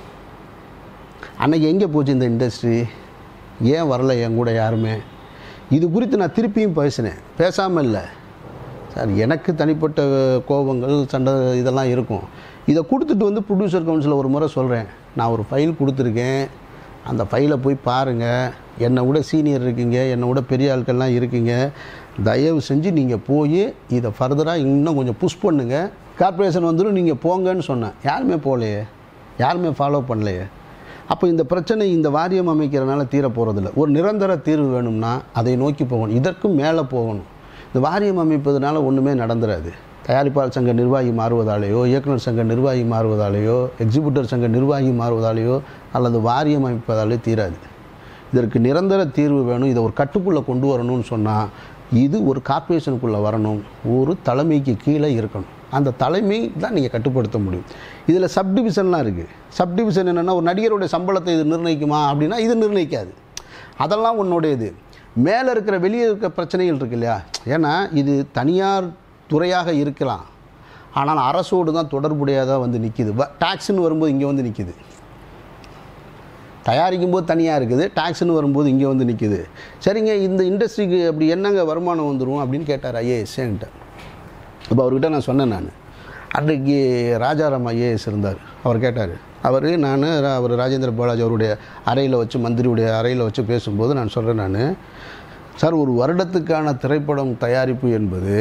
அன்றைக்கி எங்கே போச்சு இந்த இண்டஸ்ட்ரி, ஏன் வரல என் கூட யாருமே? இது குறித்து நான் திருப்பியும் பேசினேன். பேசாமல் இல்லை சார், எனக்கு தனிப்பட்ட கோபங்கள் சண்டை இதெல்லாம் இருக்கும். இதை கொடுத்துட்டு வந்து ப்ரொடியூசர் கவுன்சிலில் ஒரு முறை சொல்கிறேன், நான் ஒரு ஃபைல் கொடுத்துருக்கேன், அந்த ஃபைலை போய் பாருங்கள், என்னை விட சீனியர் இருக்கீங்க, என்னை விட பெரிய ஆட்கள்லாம் இருக்கீங்க, தயவு செஞ்சு நீங்கள் போய் இதை ஃபர்தராக இன்னும் கொஞ்சம் புஷ் பண்ணுங்கள், கார்பரேஷன் வந்துடும் நீங்கள் போங்கன்னு சொன்னேன். யாருமே போகலையே, யாருமே ஃபாலோ பண்ணலையே. அப்போ இந்த பிரச்சனை இந்த வாரியம் அமைக்கிறதுனால தீர போகிறதில்ல. ஒரு நிரந்தர தீர்வு வேணும்னா அதை நோக்கி போகணும், இதற்கும் மேலே போகணும். இந்த வாரியம் அமைப்பதுனால ஒன்றுமே நடந்துடாது. தயாரிப்பாளர் சங்க நிர்வாகி மாறுவதாலேயோ, இயக்குனர் சங்க நிர்வாகி மாறுவதாலேயோ, எக்ஸிபியூட்டர் சங்க நிர்வாகி மாறுவதாலேயோ அல்லது வாரியம் அமைப்பதாலே தீராது. இதற்கு நிரந்தர தீர்வு வேணும். இதை ஒரு கட்டுக்குள்ளே கொண்டு வரணும்னு சொன்னால் இது ஒரு கார்பரேஷனுக்குள்ளே வரணும், ஒரு தலைமைக்கு கீழே இருக்கணும். அந்த தலைமை தான் நீங்கள் கட்டுப்படுத்த முடியும். இதில் சப்டிவிஷன்லாம் இருக்குது. சப்டிவிஷன் என்னென்னா, ஒரு நடிகருடைய சம்பளத்தை இது நிர்ணயிக்குமா அப்படின்னா இது நிர்ணயிக்காது. அதெல்லாம் உன்னுடைய இது மேலே இருக்கிற வெளியே இருக்கிற பிரச்சனைகள் இருக்கு இல்லையா? ஏன்னா இது தனியார் துறையாக இருக்கலாம், ஆனால் அரசோடு தான் தொடர்புடையதாக வந்து நிற்கிது. டாக்ஸ்ன்னு வரும்போது இங்கே வந்து நிற்கிது. தயாரிக்கும் போது தனியாக இருக்குது, டாக்ஸ்ன்னு வரும்போது இங்கே வந்து நிற்கிது. சரிங்க, இந்த இண்டஸ்ட்ரிக்கு அப்படி என்னங்க வருமானம் வந்துடும் அப்படின்னு கேட்டார் ஐஏஎஸ் என்கிட்ட. இப்போ அவர்கிட்ட நான் சொன்னேன், நான் அன்றைக்கு ராஜாராம் ஐஏஎஸ் இருந்தார். அவர் கேட்டார். அவர் நான் அவர் ராஜேந்திர பாலாஜி அவருடைய அறையில் வச்சு, மந்திரியுடைய அறையில் வச்சு பேசும்போது நான் சொல்கிறேன், நான் சார் ஒரு வருடத்துக்கான திரைப்படம் தயாரிப்பு என்பது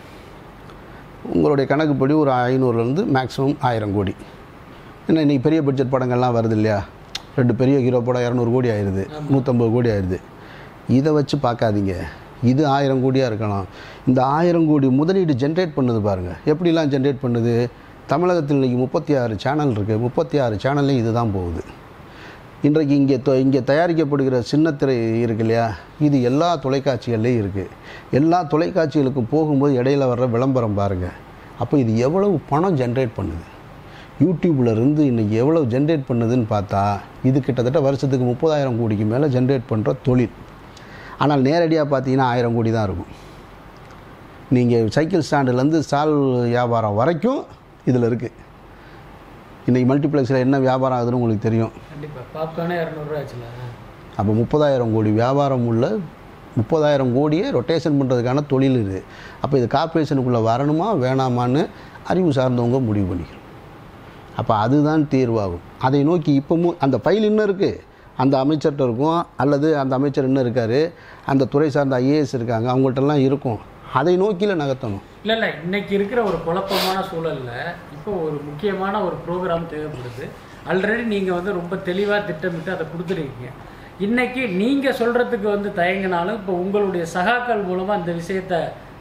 உங்களுடைய கணக்குப்படி ஒரு ஐநூறுலேருந்து மேக்ஸிமம் ஆயிரம் கோடி. ஏன்னா இன்றைக்கி பெரிய பட்ஜெட் படங்கள்லாம் வருது இல்லையா? ரெண்டு பெரிய ஹீரோ படம் இரநூறு கோடி ஆயிடுது, நூற்றம்பது கோடி ஆயிடுது. இதை வச்சு பார்க்காதீங்க, இது ஆயிரம் கோடியாக இருக்கலாம். இந்த ஆயிரம் கோடி முதலீடு ஜென்ரேட் பண்ணுது பாருங்கள், எப்படிலாம் ஜென்ரேட் பண்ணுது. தமிழகத்தில் இன்றைக்கி முப்பத்தி ஆறு சேனல் இருக்குது, முப்பத்தி ஆறு சேனல்லையும் இது தான் போகுது. இன்றைக்கு இங்கே இங்கே தயாரிக்கப்படுகிற சின்னத்திரை இருக்கு இல்லையா, இது எல்லா தொலைக்காட்சிகள்லேயும் இருக்குது. எல்லா தொலைக்காட்சிகளுக்கும் போகும்போது இடையில வர்ற விளம்பரம் பாருங்கள். அப்போ இது எவ்வளவு பணம் ஜென்ரேட் பண்ணுது, யூடியூப்பில் இருந்து இன்றைக்கி எவ்வளோ ஜென்ரேட் பண்ணுதுன்னு பார்த்தா இது கிட்டத்தட்ட வருஷத்துக்கு முப்பதாயிரம் கோடிக்கு மேலே ஜென்ரேட் பண்ணுற தொழில். ஆனால் நேரடியாக பார்த்தீங்கன்னா ஆயிரம் கோடி தான் இருக்கும். நீங்கள் சைக்கிள் ஸ்டாண்டுலேருந்து ஸ்டால் வியாபாரம் வரைக்கும் இதில் இருக்குது. இன்றைக்கி மல்டிப்ளெக்ஸில் என்ன வியாபாரம் ஆகுதுன்னு உங்களுக்கு தெரியும். கண்டிப்பாக பாப்கார்னே இரநூறுவா ஆச்சுல. அப்போ முப்பதாயிரம் கோடி வியாபாரம் உள்ள முப்பதாயிரம் கோடியை ரொட்டேஷன் பண்ணுறதுக்கான தொழில் இது. அப்போ இது கார்பரேஷனுக்குள்ளே வரணுமா வேணாமான்னு அறிவு சார்ந்தவங்க முடிவு பண்ணிக்கணும். அப்போ அதுதான் தீர்வாகும். அதை நோக்கி இப்போவும் அந்த ஃபைல் இன்னும் இருக்குது, அந்த அமைச்சர்கிட்ட இருக்கும், அல்லது அந்த அமைச்சர் இன்னும் இருக்கார், அந்த துறை சார்ந்த ஐஏஎஸ் இருக்காங்க, அவங்கள்ட்டெல்லாம் இருக்கும். அதை நோக்கியில் நகர்த்தணும். இல்லை இல்லை இன்றைக்கி இருக்கிற ஒரு குழப்பமான சூழலில் இப்போ ஒரு முக்கியமான ஒரு ப்ரோக்ராம் தேவைப்படுது. ஆல்ரெடி நீங்கள் வந்து ரொம்ப தெளிவாக திட்டமிட்டு அதை கொடுத்துருக்கீங்க. இன்றைக்கி நீங்கள் சொல்கிறதுக்கு வந்து தயங்கினாலும் இப்போ உங்களுடைய சகாக்கள் மூலமாக இந்த விஷயத்தை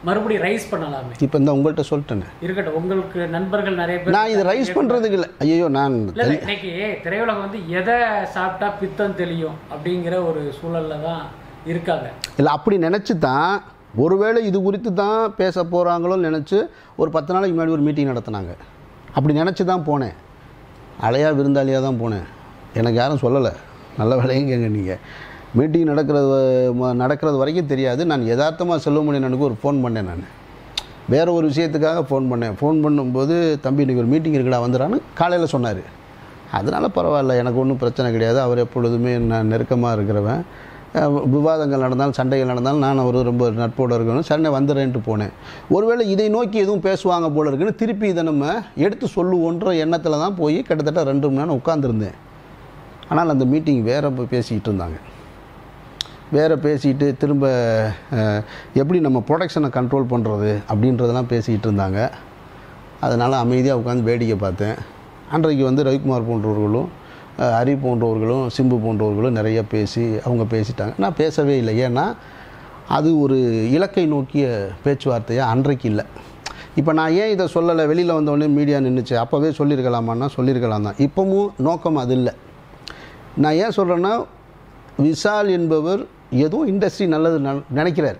மறுபடியும் ரைஸ் பண்ணலாமே. இப்போ இந்த உங்கள்கிட்ட சொல்லிட்டேன்னு இருக்கட்டும், உங்களுக்கு நண்பர்கள் நிறைய பேர் நான் இது ரைஸ் பண்ணுறதுக்கு இல்லை. ஐயோ நான் இன்னைக்கு திரையுலகம் வந்து எதை சாப்பிட்டா பித்தம் தெளியும் அப்படிங்கிற ஒரு சூழல்ல தான் இருக்காங்க. இல்லை அப்படி நினச்சி தான் ஒருவேளை இது குறித்து தான் பேச போகிறாங்களோன்னு நினச்சி ஒரு பத்து நாளைக்கு முன்னாடி ஒரு மீட்டிங் நடத்தினாங்க. அப்படி நினச்சி தான் போனேன். அலையா விருந்தாளியாக தான் போனேன். எனக்கு யாரும் சொல்லலை. நல்ல வேலையும் கேங்க. நீங்கள் மீட்டிங் நடக்கிறது நடக்கிறது வரைக்கும் தெரியாது. நான் யதார்த்தமாக செல்வமணி எனக்கு ஒரு ஃபோன் பண்ணேன். நான் வேறு ஒரு விஷயத்துக்காக ஃபோன் பண்ணேன். ஃபோன் பண்ணும்போது தம்பி இன்றைக்கி ஒரு மீட்டிங் இருக்குடா வந்துடான்னு காலையில் சொன்னார். அதனால் பரவாயில்ல, எனக்கு ஒன்றும் பிரச்சனை கிடையாது. அவர் எப்பொழுதுமே நான் நெருக்கமாக இருக்கிறவன். விவாதங்கள் நடந்தாலும் சண்டைகள் நடந்தாலும் நான் அவர் ரொம்ப நட்போடு இருக்கணும். சண்டை வந்துடுறேன்ட்டு போனேன். ஒருவேளை இதை நோக்கி எதுவும் பேசுவாங்க போல இருக்குன்னு திருப்பி இதை நம்ம எடுத்து சொல்லுவோன்ற எண்ணத்தில் தான் போய் கிட்டத்தட்ட ரெண்டு மணி நேரம் உட்காந்துருந்தேன். ஆனால் அந்த மீட்டிங் வேறு போய் பேசிக்கிட்டு இருந்தாங்க. வேறு பேசிக்கிட்டு திரும்ப எப்படி நம்ம ப்ரொடக்ஷனை கண்ட்ரோல் பண்ணுறது அப்படின்றதெல்லாம் பேசிக்கிட்டு இருந்தாங்க. அதனால் அமைதியாக உட்காந்து வேடிக்கை பார்த்தேன். அன்றைக்கு வந்து ரவிக்குமார் போன்றவர்களும் ஹரி போன்றவர்களும் சிம்பு போன்றவர்களும் நிறைய பேசி அவங்க பேசிட்டாங்க. நான் பேசவே இல்லை. ஏன்னா அது ஒரு இலக்கை நோக்கிய பேச்சுவார்த்தையாக அன்றைக்கு இல்லை. இப்போ நான் ஏன் இதை சொல்லலை, வெளியில் வந்தோடனே மீடியா நின்றுச்சு, அப்போவே சொல்லியிருக்கலாமான்னா சொல்லியிருக்கலாம் தான். இப்போவும் நோக்கம் அது இல்லை. நான் ஏன் சொல்கிறேன்னா, விஷால் என்பவர் ஏதோ இண்டஸ்ட்ரி நல்லது நினைக்கிறார்.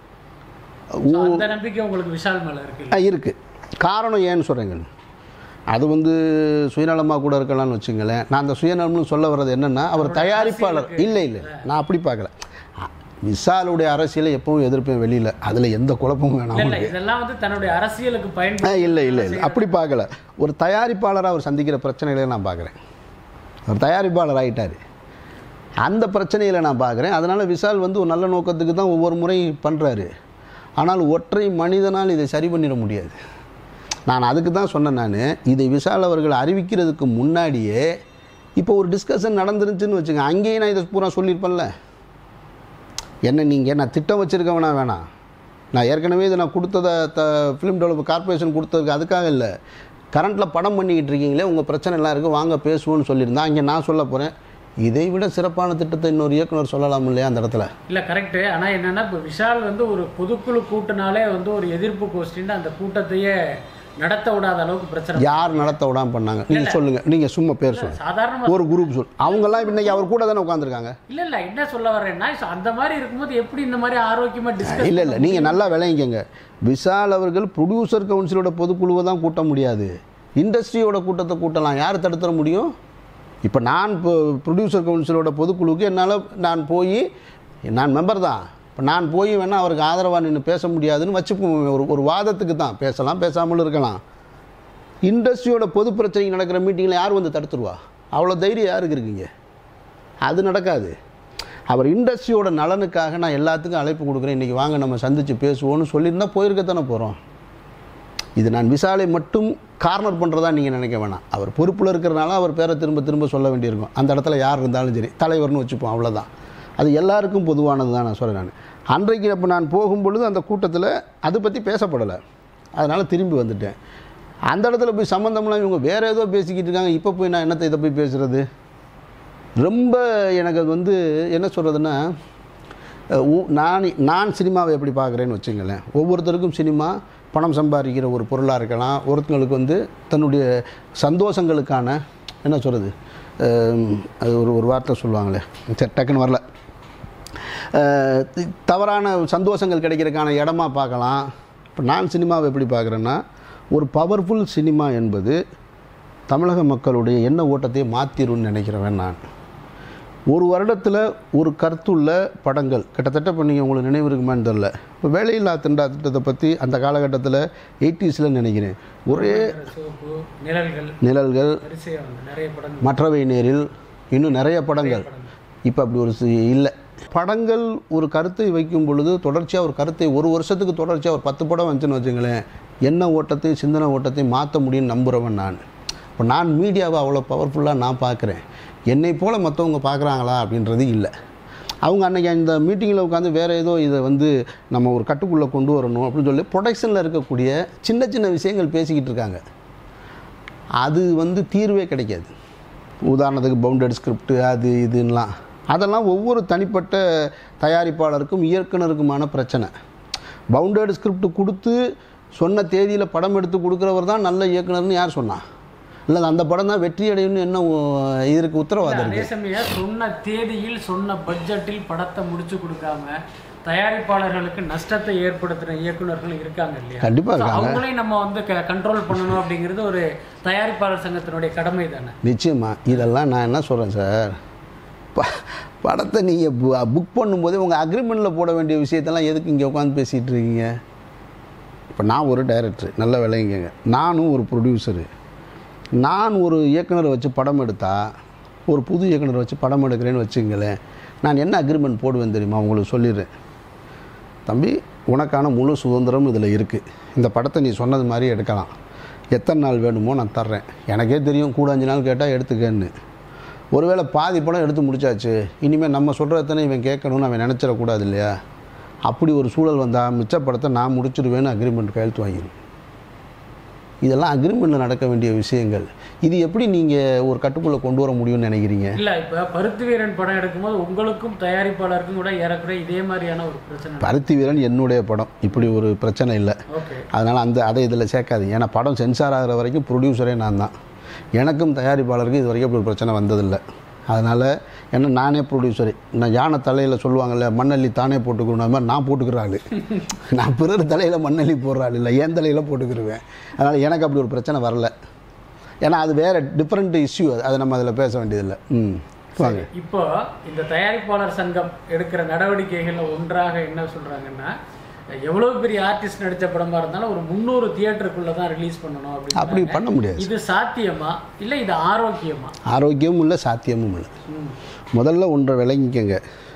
அந்த நம்பிக்கை உங்களுக்கு விஷால் மேலே இருக்கு இருக்குது. காரணம் ஏன்னு சொல்கிறேங்க, அது வந்து சுயநலமாக கூட இருக்கலாம்னு வச்சுங்களேன். நான் அந்த சுயநலம்னு சொல்ல வர்றது என்னென்னா, அவர் தயாரிப்பாளர் இல்லை இல்லை நான் அப்படி பார்க்கல. விஷாலுடைய அரசியலை எப்பவும் எதிர்ப்பேன் வெளியில். அதில் எந்த குழப்பமும் வேணாம். இதெல்லாம் வந்து தன்னுடைய அரசியலுக்கு பயன்படுத்த இல்லை இல்லை இல்லை அப்படி பார்க்கல. ஒரு தயாரிப்பாளராக அவர் சந்திக்கிற பிரச்சனைகளை நான் பார்க்குறேன். அவர் தயாரிப்பாளர் ஆகிட்டார். அந்த பிரச்சனையில் நான் பார்க்குறேன். அதனால் விஷால் வந்து ஒரு நல்ல நோக்கத்துக்கு தான் ஒவ்வொரு முறையும் பண்ணுறாரு. ஆனால் ஒற்றை மனிதனால் இதை சரி பண்ணிட முடியாது. நான் அதுக்கு தான் சொன்னேன். நான் இதை விஷால் அவர்கள் அறிவிக்கிறதுக்கு முன்னாடியே இப்போ ஒரு டிஸ்கஷன் நடந்துருந்துச்சுன்னு வச்சுங்க, அங்கேயும் நான் இதை பூரா சொல்லியிருப்பேன்ல. என்ன நீங்கள் நான் திட்டம் வச்சுருக்கவனா வேணாம். நான் ஏற்கனவே இதை நான் கொடுத்ததை த ஃபிலிம் டெவலப் கார்பரேஷன் கொடுத்ததுக்கு அதுக்காக இல்லை. கரண்ட்டில் படம் பண்ணிக்கிட்டு இருக்கீங்களே, உங்கள் பிரச்சனை எல்லாம் இருக்குது, வாங்க பேசுவோன்னு சொல்லியிருந்தேன். அங்கே நான் சொல்ல போகிறேன், இதை விட சிறப்பான திட்டத்தை இன்னொரு இயக்குனர் சொல்லலாம் இல்லையா அந்த இடத்துல. இல்லை கரெக்டு. ஆனால் என்னென்னா, இப்போ விஷால் வந்து ஒரு பொதுக்குழு கூட்டினாலே வந்து ஒரு எதிர்ப்பு கோஷ்டின்னு அந்த கூட்டத்தையே நடத்த விடாத அளவுக்கு பிரச்சனை. யார் நடத்த விடாமல் பண்ணாங்க நீங்கள் சொல்லுங்கள். நீங்கள் சும்மா பேர் சொல்லுங்கள். சாதாரண ஒரு குரூப் சொல். அவங்கெல்லாம் இன்னைக்கு அவர் கூட தானே உட்காந்துருக்காங்க. இல்லை இல்லை என்ன சொல்ல வர்றேன்னா, அந்த மாதிரி இருக்கும்போது எப்படி இந்த மாதிரி ஆரோக்கியமாக டிஸ்கஸ். இல்லை இல்லை நீங்கள் நல்லா விளங்கிக்கங்க. விஷால் அவர்கள் ப்ரொடியூசர் கவுன்சிலோட பொதுக்குழுவை தான் கூட்ட முடியாது, இண்டஸ்ட்ரியோட கூட்டத்தை கூட்டலாம். யார் தடுத்துட முடியும்? இப்போ நான் இப்போ ப்ரொடியூசர் கவுன்சிலோட பொதுக்குழுவுக்கு என்னால் நான் போய், நான் மெம்பர் தான், இப்போ நான் போய் வேணால் அவருக்கு ஆதரவாக நின்று பேச முடியாதுன்னு வச்சுப்போம். ஒரு ஒரு வாதத்துக்கு தான் பேசலாம், பேசாமலும் இருக்கலாம். இண்டஸ்ட்ரியோட பொது பிரச்சனைக்கு நடக்கிற மீட்டிங்கில் யார் வந்து தடுத்துருவா? அவ்வளோ தைரியம் யாருக்கு இருக்குங்க? அது நடக்காது. அவர் இண்டஸ்ட்ரியோட நலனுக்காக நான் எல்லாத்துக்கும் அழைப்பு கொடுக்குறேன், இன்றைக்கி வாங்க நம்ம சந்தித்து பேசுவோன்னு சொல்லியிருந்தால் போயிருக்கத்தானே போகிறோம். இது நான் விஷாலை மட்டும் கார்னர் பண்ணுறதா நீங்கள் நினைக்க வேணாம். அவர் பொறுப்பில் இருக்கிறனால அவர் பேரை திரும்ப திரும்ப சொல்ல வேண்டியிருக்கும். அந்த இடத்துல யார் இருந்தாலும் சரி, தலைவர்னு வச்சுப்போம், அவ்வளோதான். அது எல்லாருக்கும் பொதுவானது தான் நான் சொல்கிறேன். நான் அன்றைக்கு அப்போ நான் போகும்பொழுது அந்த கூட்டத்தில் அதை பற்றி பேசப்படலை. அதனால் திரும்பி வந்துட்டேன். அந்த இடத்துல போய் சம்மந்தம்லாம் இவங்க வேறு ஏதோ பேசிக்கிட்டு இருக்காங்க. இப்போ போய் நான் என்னத்தை இதை போய் பேசுகிறது? ரொம்ப எனக்கு அது வந்து என்ன சொல்கிறதுன்னா, நான் நான் சினிமாவை எப்படி பார்க்குறேன்னு வச்சுங்களேன். ஒவ்வொருத்தருக்கும் சினிமா பணம் சம்பாதிக்கிற ஒரு பொருளாக இருக்கலாம். ஒருத்தங்களுக்கு வந்து தன்னுடைய சந்தோஷங்களுக்கான என்ன சொல்கிறது, அது ஒரு ஒரு வார்த்தை சொல்லுவாங்களே, சரி டக்குன்னு வரல, தவறான சந்தோஷங்கள் கிடைக்கிறதுக்கான இடமா பார்க்கலாம். இப்போ நான் சினிமாவை எப்படி பார்க்குறேன்னா, ஒரு பவர்ஃபுல் சினிமா என்பது தமிழக மக்களுடைய எண்ண ஓட்டத்தையே மாற்றிடும்னு நினைக்கிறவன் நான். ஒரு வருடத்தில் ஒரு கருத்துள்ள படங்கள் கிட்டத்தட்ட இப்போ நீங்கள் உங்களுக்கு நினைவு இருக்குமான்னு தெரில. இப்போ வேலையில்லா திண்டா திட்டத்தை பற்றி அந்த காலகட்டத்தில் எயிட்டிஸில் நினைக்கிறேன், ஒரே நிழல்கள் நிழல்கள் மற்றவை நேரில் இன்னும் நிறைய படங்கள். இப்போ அப்படி ஒரு இல்லை. படங்கள் ஒரு கருத்தை வைக்கும் பொழுது தொடர்ச்சியாக ஒரு கருத்தை ஒரு வருஷத்துக்கு தொடர்ச்சியாக ஒரு பத்து படம் வந்துச்சுன்னு வச்சுங்களேன், எண்ண ஓட்டத்தை சிந்தனை ஓட்டத்தை மாற்ற முடியும்னு நம்புகிறவன் நான். இப்போ நான் மீடியாவை அவ்வளோ பவர்ஃபுல்லாக நான் பார்க்குறேன். என்னை போல் மற்றவங்க பார்க்குறாங்களா அப்படின்றது இல்லை. அவங்க அன்றைக்கி அந்த மீட்டிங்கில் உட்காந்து வேறு ஏதோ இதை வந்து நம்ம ஒரு கட்டுக்குள்ளே கொண்டு வரணும் அப்படின்னு சொல்லி ப்ரொடக்ஷனில் இருக்கக்கூடிய சின்ன சின்ன விஷயங்கள் பேசிக்கிட்டு இருக்காங்க. அது வந்து தீர்வே கிடைக்காது. உதாரணத்துக்கு பவுண்டட் ஸ்கிரிப்ட் அது இதுன்னெலாம், அதெல்லாம் ஒவ்வொரு தனிப்பட்ட தயாரிப்பாளருக்கும் இயக்குனருக்குமான பிரச்சனை. பவுண்டட் ஸ்கிரிப்ட் கொடுத்து சொன்ன தேதியில் படம் எடுத்து கொடுக்குறவர் தான் நல்ல இயக்குனர்னு யார் சொன்னா? இல்லை அந்த படம் தான் வெற்றி அடையும்னு என்ன இதற்கு உத்தரவாதம் அதே இருக்குது? சமயம் சொன்ன தேதியில் சொன்ன பட்ஜெட்டில் படத்தை முடிச்சு கொடுக்காம தயாரிப்பாளர்களுக்கு நஷ்டத்தை ஏற்படுத்துகிற இயக்குநர்கள் இருக்காங்க இல்லையா? கண்டிப்பாக இருக்காங்க. அவங்களையும் நம்ம வந்து கண்ட்ரோல் பண்ணணும் அப்படிங்கிறது ஒரு தயாரிப்பாளர் சங்கத்தினுடைய கடமை தானே? நிச்சயமாக. இதெல்லாம் நான் என்ன சொல்கிறேன் சார், ப படத்தை நீங்கள் புக் பண்ணும்போதே உங்கள் அக்ரிமெண்ட்டில் போட வேண்டிய விஷயத்தெல்லாம் எதுக்கு இங்கே உட்காந்து பேசிகிட்டு இருக்கீங்க? இப்போ நான் ஒரு டைரக்டர், நல்ல விளையுங்க, நானும் ஒரு ப்ரொடியூசரு. நான் ஒரு இயக்குனரை வச்சு படம் எடுத்தால், ஒரு புது இயக்குனரை வச்சு படம் எடுக்கிறேன்னு வச்சுங்களேன், நான் என்ன அக்ரிமெண்ட் போடுவேன் தெரியுமா? உங்களுக்கு சொல்லிடுறேன். தம்பி, உனக்கான முழு சுதந்திரம் இதில் இருக்குது. இந்த படத்தை நீ சொன்னது மாதிரி எடுக்கலாம். எத்தனை நாள் வேணுமோ நான் தர்றேன். எனக்கே தெரியும் கூட அஞ்சு நாள் கேட்டால் எடுத்துக்கன்னு. ஒருவேளை பாதி படம் எடுத்து முடிச்சாச்சு, இனிமேல் நம்ம சொல்கிறதனை இவன் கேட்கணும்னு அவன் நினச்சிடக்கூடாது இல்லையா? அப்படி ஒரு சூழல் வந்தால் மிச்ச படத்தை நான் முடிச்சிடுவேன்னு அக்ரிமெண்ட் கையெழுத்து வாங்கிடும். இதெல்லாம் அக்ரிமெண்ட்டில் நடக்க வேண்டிய விஷயங்கள். இது எப்படி நீங்கள் ஒரு கட்டுக்குள்ளே கொண்டு வர முடியும்னு நினைக்கிறீங்க? இல்லை, இப்போ பருத்தி வீரன் படம் எடுக்கும்போது உங்களுக்கும் தயாரிப்பாளருக்கும் கூட ஏறக்குறைய இதே மாதிரியான ஒரு பிரச்சனை. பருத்தி வீரன் என்னுடைய படம், இப்படி ஒரு பிரச்சனை இல்லை. அதனால் அந்த அதை இதில் சேர்க்காது. ஏன்னா படம் சென்சார் ஆகிற வரைக்கும் ப்ரொடியூசரே நான் தான். எனக்கும் தயாரிப்பாளருக்கு இது வரைக்கும் இப்படி ஒரு பிரச்சனை வந்ததில்லை. அதனால் என்ன, நானே ப்ரொடியூசரு. நான் யானை தலையில் சொல்லுவாங்கள்ல, மண்ணள்ளி தானே போட்டுக்கணும், அது மாதிரி நான் போட்டுக்கிறாள். நான் பிறர் தலையில் மண்ணள்ளி போடுறாள் இல்லை, என் தலையில் போட்டுக்கிருவேன். அதனால் எனக்கு அப்படி ஒரு பிரச்சனை வரல. ஏன்னா அது வேறு டிஃப்ரெண்ட் இஷ்யூ. அது அதை நம்ம அதில் பேச வேண்டியதில்லை. ம் வாங்க. இப்போ இந்த தயாரிப்பாளர் சங்கம் எடுக்கிற நடவடிக்கைகளில் ஒன்றாக என்ன சொல்கிறாங்கன்னா, எவ்வளோ பெரிய ஆர்டிஸ்ட் நடித்த படமாக இருந்தாலும் ஒரு முந்நூறு தியேட்டருக்குள்ளே தான் ரிலீஸ் பண்ணணும் அப்படின்னு. அப்படி பண்ண முடியாது. இது சாத்தியமா இல்லை இது ஆரோக்கியமா? ஆரோக்கியமும் இல்லை, சாத்தியமும் இல்லை. முதல்ல ஒன்றை விளங்கிக்கங்க.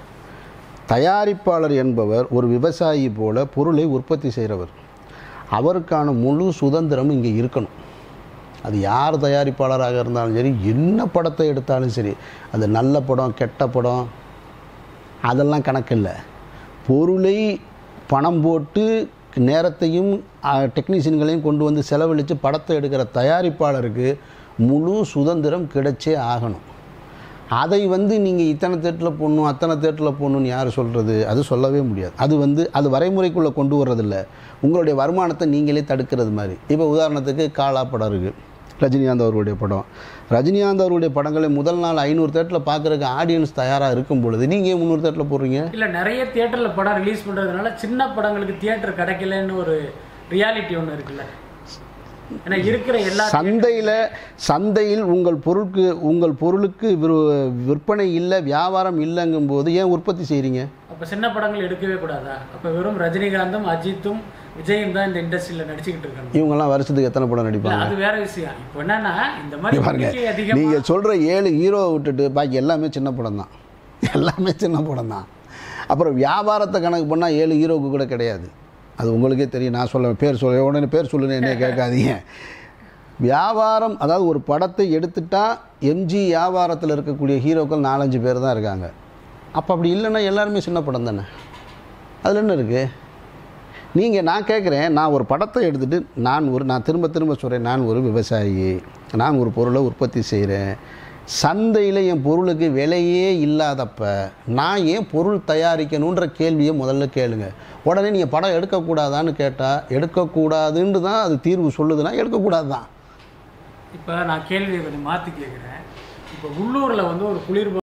தயாரிப்பாளர் என்பவர் ஒரு விவசாயி போல பொருளை உற்பத்தி செய்கிறவர். அவருக்கான முழு சுதந்திரம் இங்கே இருக்கணும். அது யார் தயாரிப்பாளராக இருந்தாலும் சரி, என்ன படத்தை எடுத்தாலும் சரி, அது நல்ல படம் கெட்ட படம் அதெல்லாம் கணக்கில்லை. பொருளை பணம் போட்டு நேரத்தையும் டெக்னீஷியன்களையும் கொண்டு வந்து செலவழித்து படத்தை எடுக்கிற தயாரிப்பாளருக்கு முழு சுதந்திரம் கிடைச்சே ஆகணும். அதை வந்து நீங்கள் இத்தனை தேட்டரில் போடணும் அத்தனை தேட்டரில் போடணுன்னு யார் சொல்கிறது? அது சொல்லவே முடியாது. அது வந்து அது வரைமுறைக்குள்ளே கொண்டு வர்றதில்ல. உங்களுடைய வருமானத்தை நீங்களே தடுக்கிறது மாதிரி. இப்போ உதாரணத்துக்கு காலா படம் இருக்குது, ரஜினிகாந்த் அவர்களுடைய படம். ரஜினிகாந்த் அவருடைய படங்களை முதல் நாள் ஐநூறு தேட்டரில் பார்க்குறதுக்கு ஆடியன்ஸ் தயாராக இருக்கும் பொழுது நீங்கள் ஏன் முந்நூறு தேட்டரில் போடுறீங்க? இல்லை, நிறைய தியேட்டரில் படம் ரிலீஸ் பண்ணுறதுனால சின்ன படங்களுக்கு தியேட்டர் கிடைக்கலன்னு ஒரு ரியாலிட்டி ஒன்று இருக்குல்ல. ஏன்னா இருக்கிற எல்லா சந்தையில் சந்தையில் உங்கள் பொருளுக்கு உங்கள் பொருளுக்கு விற்பனை இல்லை, வியாபாரம் இல்லைங்கும் போது ஏன் உற்பத்தி செய்கிறீங்க? அப்போ சின்ன படங்கள் எடுக்கவே கூடாதா? அப்போ வெறும் ரஜினிகாந்தும் அஜித்தும் விஜயும் தான் இந்த இண்டஸ்ட்ரியில் நடிச்சுக்கிட்டு இருக்காங்க. இவங்கெல்லாம் வருஷத்துக்கு எத்தனை படம் நடிப்பாங்க? அது வேற விஷயம். இப்போ என்னன்னா இந்த மாதிரி பாருங்க, நீங்கள் சொல்கிற ஏழு ஹீரோவை விட்டுட்டு பாக்கி எல்லாமே சின்ன படம் தான். எல்லாமே சின்ன படம் தான். அப்புறம் வியாபாரத்தை கணக்கு பண்ணால் ஏழு ஹீரோவுக்கு கூட கிடையாது. அது உங்களுக்கே தெரியும். நான் சொல்ல பேர் சொல்ல உடனே பேர் சொல்லுன்னு என்ன கேட்காதீங்க. வியாபாரம், அதாவது ஒரு படத்தை எடுத்துட்டால் எம்ஜி வியாபாரத்தில் இருக்கக்கூடிய ஹீரோக்கள் நாலஞ்சு பேர் தான் இருக்காங்க. அப்போ அப்படி இல்லைன்னா எல்லாருமே சின்ன படம் தானே. அதில் என்ன இருக்குது? நீங்கள், நான் கேட்குறேன், நான் ஒரு படத்தை எடுத்துகிட்டு நான் ஒரு நான் திரும்ப திரும்ப சொல்கிறேன், நான் ஒரு விவசாயி, நான் ஒரு பொருளை உற்பத்தி செய்கிறேன். சந்தையில் என் பொருளுக்கு விலையே இல்லாதப்ப நான் ஏன் பொருள் தயாரிக்கணுன்ற கேள்வியை முதல்ல கேளுங்க. உடனே நீங்கள் படம் எடுக்கக்கூடாதான்னு கேட்டால் எடுக்கக்கூடாதுன்னு தான் அது தீர்வு சொல்லுதுன்னா எடுக்கக்கூடாது தான். இப்போ நான் கேள்வியை கொஞ்சம் மாற்றி கேட்குறேன். இப்போ உள்ளூரில் வந்து ஒரு குளிர்